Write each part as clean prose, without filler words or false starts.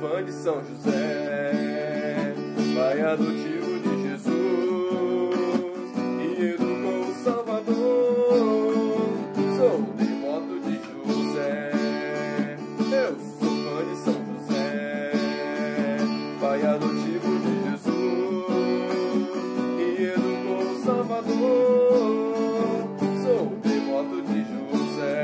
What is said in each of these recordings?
fã de São José, pai adotivo de Jesus, que educou o Salvador. Sou devoto de José, eu sou fã de São José, pai adotivo de Jesus, que educou o Salvador. Sou devoto de José,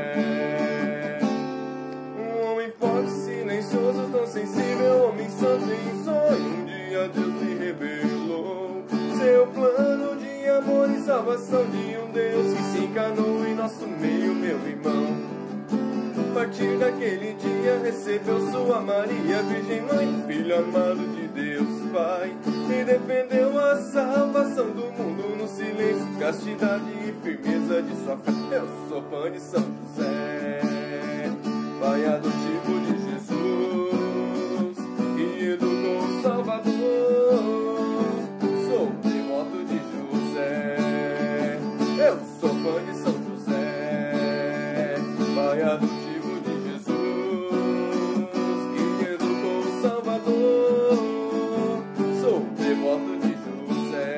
um homem forte, silencioso, tão sensível, homem santo em sonho. Um dia Deus lhe revelou seu plano de amor e salvação, de um Deus que se encarnou em nosso meio, meu irmão. A partir daquele dia recebeu sua Maria, Virgem Mãe, Filho amado de Deus Pai, e defendeu a salvação do mundo no silêncio, castidade e firmeza de sua fé. Eu sou fã de São José, pai adotivo de Jesus, que educou o Salvador. Sou devoto de José, eu sou fã de São José, pai adotivo de Jesus, que educou o Salvador. Sou devoto de José,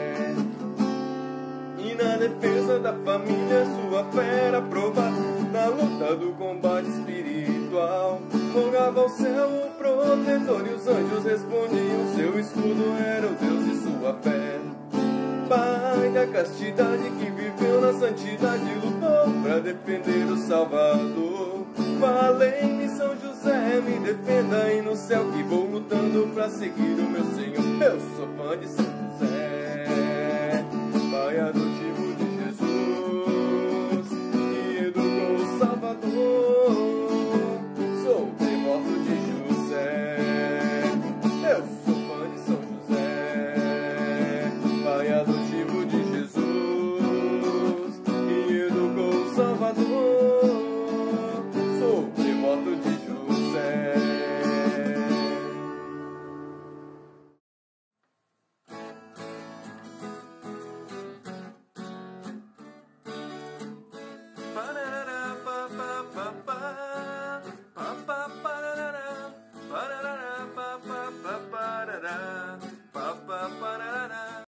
e na defesa da família sua fé era provada, na luta do combate espiritual. Rogava ao céu o protetor e os anjos respondiam, seu escudo era o Deus de sua fé. Pai da castidade que viveu na santidade, lutou para defender o Salvador. Valei-me São José, me defenda aí no céu, que vou lutando para seguir o meu Senhor. Eu sou fã de São José, pai adotivo